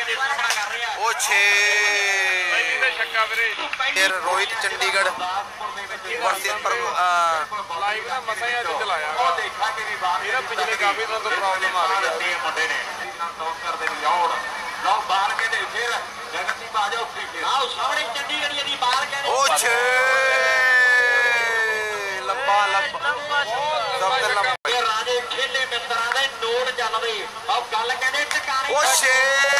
ਉਹ 6 ਫਿਰ Rohit Chandigarh versus live ਨਾ ਮਸਾ ਹੀ ਅੱਜ ਚਲਾਇਆ ਇਹਦਾ ਪਿਛਲੇ ਕਾਫੀ ਦਿਨ ਤੋਂ ਪ੍ਰੋਬਲਮ ਆ ਰਹੀ ਹੈ ਮੁੰਡੇ ਨੇ ਕਰਦੇ ਨੇ ਲਓ ਬਾਹਰ ਕਹਿੰਦੇ ਫਿਰ ਜਗਤਦੀਪ ਆ ਜਾਓ ਆਓ ਸਾਹਮਣੇ ਚੰਡੀਗੜ੍ਹ ਦੀ ਬਾਹਰ ਕਹਿੰਦੇ ਉਹ 6 ਲੰਬਾ ਸਭ ਤੋਂ ਲੰਬਾ ਰਾਜੇ ਖੇਲੇ ਮਿੱਤਰਾਂ ਦੇ ਨੋਟ ਚੱਲਦੇ ਆਹ ਗੱਲ ਕਹਿੰਦੇ ਟਿਕਾਣੇ ਉਹ 6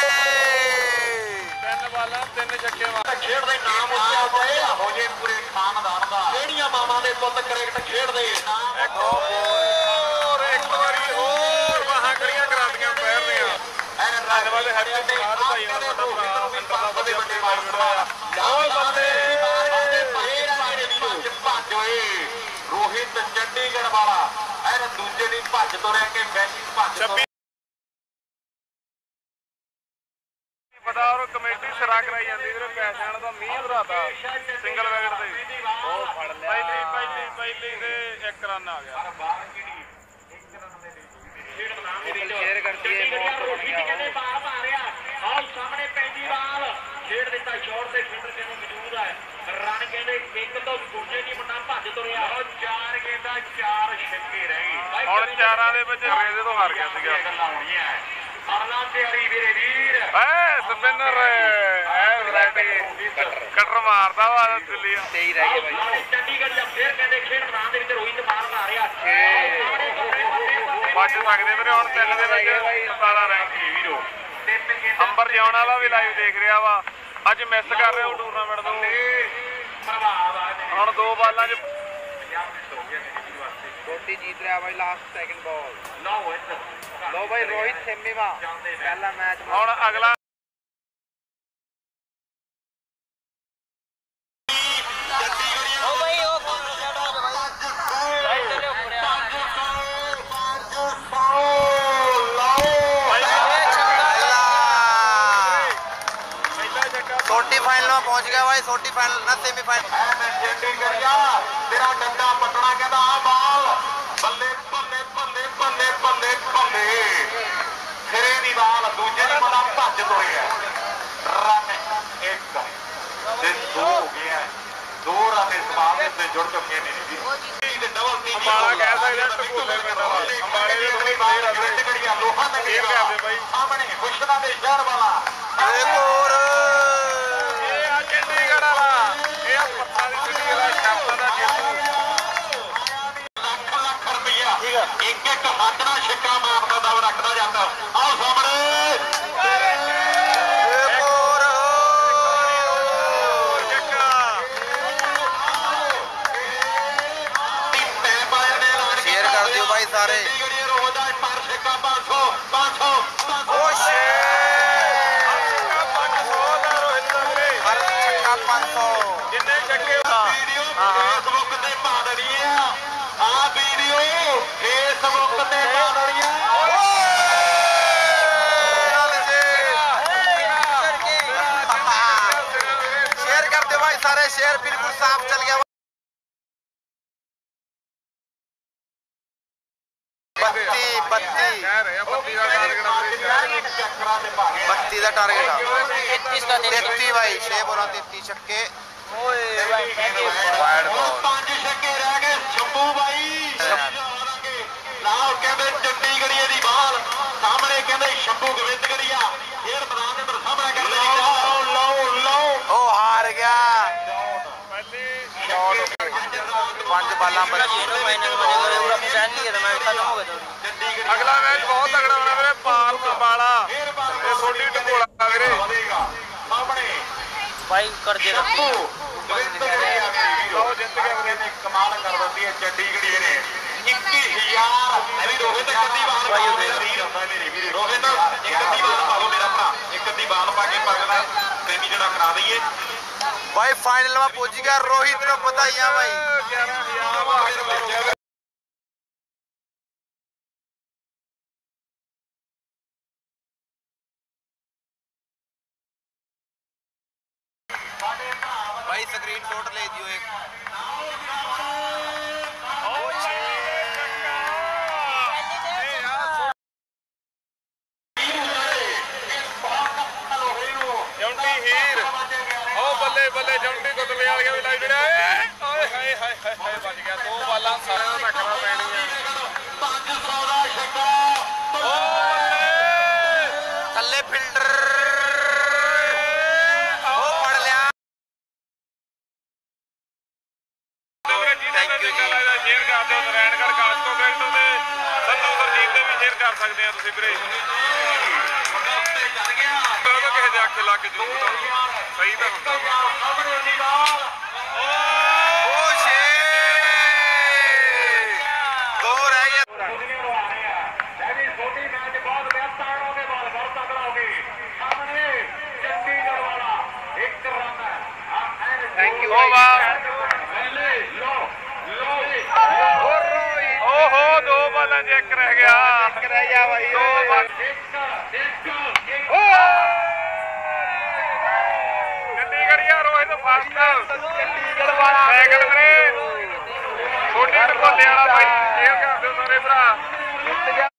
ਤਿੰਨ ਬਾਲਾਂ ਤਿੰਨ ਛੱਕੇ ਮਾਰ ਖੇਡ ਦੇ ਨਾਮ ਉੱਚਾ ਹੋਏ ਹੋ ਜੇ ਪੂਰੇ ਖਾਨਦਾਨ ਦਾ ਕਿਹੜੀਆਂ ਮਾਵਾਂ ਦੇ ਪੁੱਤ ਕ੍ਰਿਕਟ ਖੇਡਦੇ ਇੱਕ ਵਾਰੀ ਹੋਰ ਬਾਹਾਂ ਕਰੀਆਂ ਕਰਾਂਦੀਆਂ ਪੈਰ ਦੀਆਂ ਐਨ ਵਾਲੇ ਹੱਥ ਤੇ ਹਾਰ ਭਾਈ ਦਾ ਵੱਡਾ ਭਰਾ ਅੰਦਰ ਦਾ ਵੱਡੇ ਮਾਰ ਲਾਓ ਬੰਦੇ ਭੱਜ ਹੋਏ ਰੋਹਿਤ ਚੰਡੀਗੜ੍ਹ ਵਾਲਾ ਐਨ ਦੂਜੇ ਦੀ ਭੱਜ ਤੁਰਿਆ ਕਿ ਮੈਸੀ ਭੱਜ ਪਤਾ ਔਰ ਕਮੇਟੀ ਸਿਰਾ ਕਰਾਈ ਜਾਂਦੀ ਵੀਰੇ ਪੈਸਿਆਂ ਦਾ ਮੀਂਹ ਭਰਾਤਾ ਸਿੰਗਲ ਵਿਕਟ ਤੇ ਉਹ ਫੜ ਲਿਆ ਪਹਿਲੀ ਤੇ 1 ਰਨ ਆ ਗਿਆ ਸ਼ੇਅਰ ਕਰਦੀ ਹੈ ਕਹਿੰਦੇ ਬਾਲ ਮਾਰਿਆ ਆਹ ਸਾਹਮਣੇ ਪੈਂਦੀ ਬਾਲ ਖੇਡ ਦਿੱਤਾ ਸ਼ਾਟ ਤੇ ਫੀਲਡਰ ਕਹਿੰਦੇ ਮੌਜੂਦ ਹੈ ਰਨ ਕਹਿੰਦੇ ਇੱਕ ਤੋਂ ਦੂਜੇ ਦੀ ਮੁੰਡਾ ਭੱਜ ਤੁਰਿਆ ਉਹ 4 ਗੇਂਦਾਂ 4 ਛੱਕੇ ਰਹਿ ਗਏ ਹੁਣ 4ਾਂ ਦੇ ਵਿੱਚ ਰੇਜ਼ੇ ਤੋਂ ਹਾਰ ਗਿਆ ਸੀਗਾ ਗੱਲਾਂ ਹੋਣੀਆਂ ਅਰਲਾ ਤਿਆਰੀ ਵੀਰੇ ਵੀਰ ਐ ਸਪਿਨਰ ਐ ਵੈਰਾਈਟੀ ਕਟਰ ਮਾਰਦਾ ਵਾ ਦਿੱਲੀ 23 ਰਹਿ ਗਏ ਬਾਈ ਚੰਡੀਗੜ੍ਹ ਜਾਂ ਫੇਰ ਕਹਿੰਦੇ ਖੇਡ ਮੈਦਾਨ ਦੇ ਵਿੱਚ ਰੋਹਿਤ ਮਾਰਨ ਆ ਰਿਹਾ 6 ਵੱਜ ਸਕਦੇ ਵੀਰੇ ਹੁਣ 3 ਦੇ ਵਿੱਚ 17 ਰੈਂਕ ਹੀ ਵੀਰੋ ਅੰਬਰ ਜਿਉਣ ਵਾਲਾ ਵੀ ਲਾਈਵ ਦੇਖ ਰਿਹਾ ਵਾ ਅੱਜ ਮਿਸ ਕਰ ਰਿਹਾ ਉਹ ਟੂਰਨਾਮੈਂਟ ਤੋਂ ਹੁਣ 2 ਬਾਲਾਂ 'ਚ ਕੋਟੀ जीत रहा भाई लास्ट सेकंड बॉल लो भाई रोहित सेमीवा पहला मैच ਹੁਣ ਅਗਲਾ सोटी फाइनल में पहुंच गया भाई सोटी फाइनल ना सेमीफाइनल तेरा डंडा पटना कहता आ बाल बल्ले बल्ले बल्ले बल्ले बल्ले बल्ले खरे दी बाल दूजे दी बड़ा भज तुरिया रन 1 ते 2 हो गया 2 रन इस बाल से जुड़ चुके हैं अंबाला कह सकते टकोले पिंड वाले अंबाले ਦੇ ਦੋਵੇਂ ਪਲੇਅਰ ਆਦੇ ਟਕੜੀਆਂ ਲੋਹਾ ਤੇ ਇਹ ਕਰਦੇ ਬਾਈ ਸਾਹਮਣੇ ਖੁਸ਼ਨਾ ਦੇ ਸ਼ਹਿਰ ਵਾਲਾ एक और ਇਹ ਆ ਚੰਡੀਗੜ੍ਹ ਵਾਲਾ ਇਹ ਆ ਪੱਥਾਂ ਦੀ ਸਿੱਟੀ ਵਾਲਾ ਸ਼ਾਪਾ ਦਾ ਜੇਤੂ ਲੱਖ ਰੁਪਇਆ ਇੱਕ ਹੱਥ ਨਾਲ ਛੱਕਾ ਮਾਰਦਾ ਦਾ ਰੱਖਦਾ ਜਾਂਦਾ ਆਹ ਸਾਹਮਣੇ एक और शेयर कर दियो भाई सारे शेयर कर दो भाई सारे शेयर बिल्कुल साफ चल गया बत्ती का टारगेट 33 भाई 6 बोला 33 छक्के 5 छक्के रह गए शंभू भाई लाओ कहते चंडीगढ़ ਦੀ ਬਾਲ ਸਾਹਮਣੇ ਕਹਿੰਦੇ ਸ਼ੰਭੂ ਗੋਬਿੰਦਗੜੀਆ ਫੇਰ ਮੈਦਾਨ ਦੇ ਅੰਦਰ ਸਾਹਮਣੇ ਕਹਿੰਦੇ ਲਓ ओ हार गया 5 बाਲਾਂ ਅਗਲਾ ਮੈਚ ਬਹੁਤ ਤਗੜਾ ਹੋਣਾ ਵੀਰੇ ਪਾਲ ਕੰਬਾਲਾ ਤੇ ਸੋਢੀ ਢਕੋਲਾ ਵੀਰੇ ਸਾਹਮਣੇ भाई कर दे ਲਓ ਜਿੱਤ ਗਿਆ ਵੀਰੇ ਕਮਾਲ ਕਰ ਦਿੱਤੀ ਹੈ ਚੰਡੀਗੜ੍ਹ ਨੇ 21000 ਅਭੀ ਰੋਹਿਤ ਕੱਦੀ ਬਾਲ ਪਾ ਮੇਰਾ ਵੀਰ ਮੇਰੇ ਵੀਰੇ ਰੋਹਿਤ ਇੱਕ ਅੱਧੀ ਬਾਲ ਪਾ ਲਓ ਮੇਰਾ ਭਰਾ ਇੱਕ ਅੱਧੀ ਬਾਲ ਪਾ ਕੇ ਪਗਦਾ ਸੈਮੀ ਜਿਹੜਾ ਕਰਾ ਦਈਏ भाई फाइनल में पहुंच गया रोहित को बताइए भाई 11000 भाई स्क्रीनशॉट ले दियो एक ਬੱਲੇ ਬੱਲੇ ਜੌਂਟੀ ਕੁੱਤਵੇ ਵਾਲੀਆਂ ਵੀ ਲੱਗ ਜੜਿਆ ਓਏ ਹਾਏ ਹਾਏ ਹਾਏ ਬਚ ਗਿਆ 2 ਬਾਲਾਂ ਸਾਰਿਆਂ ਦਾ ਟੱਕਰਾ ਪੈਣੀ ਆ 500 ਦਾ ਛੱਕਾ ਓ ਬੱਲੇ ਥੱਲੇ ਫਿਲਟਰ ਉਹ ਫੜ ਲਿਆ ਥੈਂਕ ਯੂ ਸ਼ੇਅਰ ਕਰ ਦਿਓ ਨਰੈਣਗੜ੍ਹ ਕਾਸਕੋ ਬੈਲਟ ਤੇ ਸੰਧੂ ਸਰਜੀਤ ਦੇ ਵੀ ਸ਼ੇਅਰ ਕਰ ਸਕਦੇ ਆ ਤੁਸੀਂ ਵੀਰੇ ਕਿਸੇ ਦੇ ਅੱਖ ਲੱਗ ਜੂ ਸਹੀ ਤਾਂ ਹੁੰਦਾ थैंक यू ਓਹੋ 2 ਬਾਲਾਂ 'ਚ 1 ਰਹਿ ਗਿਆ रह गया भाई ਚੰਡੀਗੜ੍ਹੀਆ ਰੋਹਿਤ ਫਸਟ चंडीगढ़ वाला ਸੈਕਿੰਡ ਵੀਰੇ ਛੋਟੀ ਢਕੋਲੇ ਵਾਲਾ ਬਾਈ ਸ਼ੇਅਰ ਕਰ ਦਿਓ ਸਾਰੇ ਭਰਾ